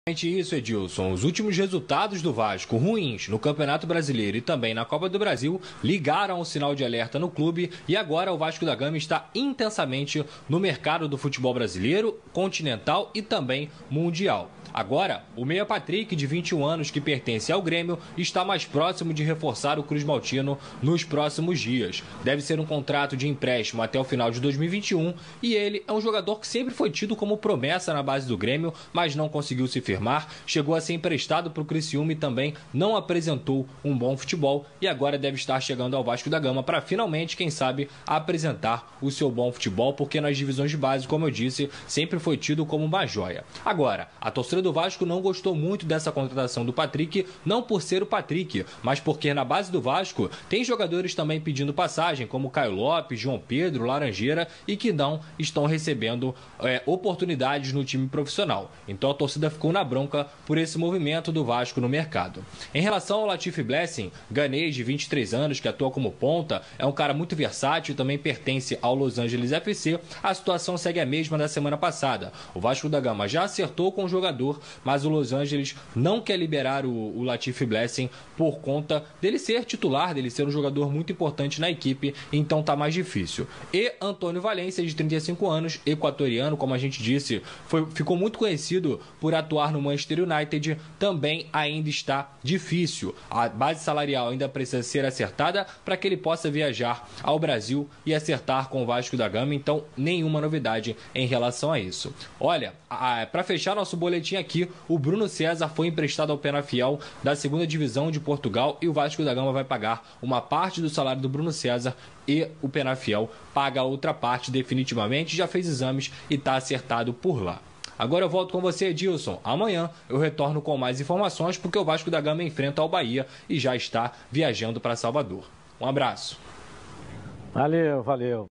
Isso, Edilson. Os últimos resultados do Vasco, ruins no Campeonato Brasileiro e também na Copa do Brasil, ligaram o sinal de alerta no clube e agora o Vasco da Gama está intensamente no mercado do futebol brasileiro, continental e também mundial. Agora, o meia Patrick, de 21 anos, que pertence ao Grêmio, está mais próximo de reforçar o Cruz Maltino nos próximos dias. Deve ser um contrato de empréstimo até o final de 2021 e ele é um jogador que sempre foi tido como promessa na base do Grêmio, mas não conseguiu se firmar, chegou a ser emprestado para o Criciúma e também não apresentou um bom futebol e agora deve estar chegando ao Vasco da Gama para finalmente, quem sabe, apresentar o seu bom futebol, porque nas divisões de base, como eu disse, sempre foi tido como uma joia. Agora, a torcida do Vasco não gostou muito dessa contratação do Patrick, não por ser o Patrick, mas porque na base do Vasco tem jogadores também pedindo passagem, como Caio Lopes, João Pedro, Laranjeira, e que não estão recebendo oportunidades no time profissional. Então a torcida ficou na bronca por esse movimento do Vasco no mercado. Em relação ao Latif Blessing, ganês de 23 anos, que atua como ponta, é um cara muito versátil e também pertence ao Los Angeles FC, a situação segue a mesma da semana passada. O Vasco da Gama já acertou com o jogador, mas o Los Angeles não quer liberar o Latif Blessing por conta dele ser titular, dele ser um jogador muito importante na equipe, então tá mais difícil. E Antônio Valência, de 35 anos, equatoriano, como a gente disse, ficou muito conhecido por atuar no Manchester United, também ainda está difícil. A base salarial ainda precisa ser acertada para que ele possa viajar ao Brasil e acertar com o Vasco da Gama, então nenhuma novidade em relação a isso. Olha, para fechar nosso boletim aqui, o Bruno César foi emprestado ao Penafiel da 2ª Divisão de Portugal e o Vasco da Gama vai pagar uma parte do salário do Bruno César e o Penafiel paga a outra parte definitivamente, já fez exames e está acertado por lá. Agora eu volto com você, Edilson. Amanhã eu retorno com mais informações porque o Vasco da Gama enfrenta o Bahia e já está viajando para Salvador. Um abraço. Valeu.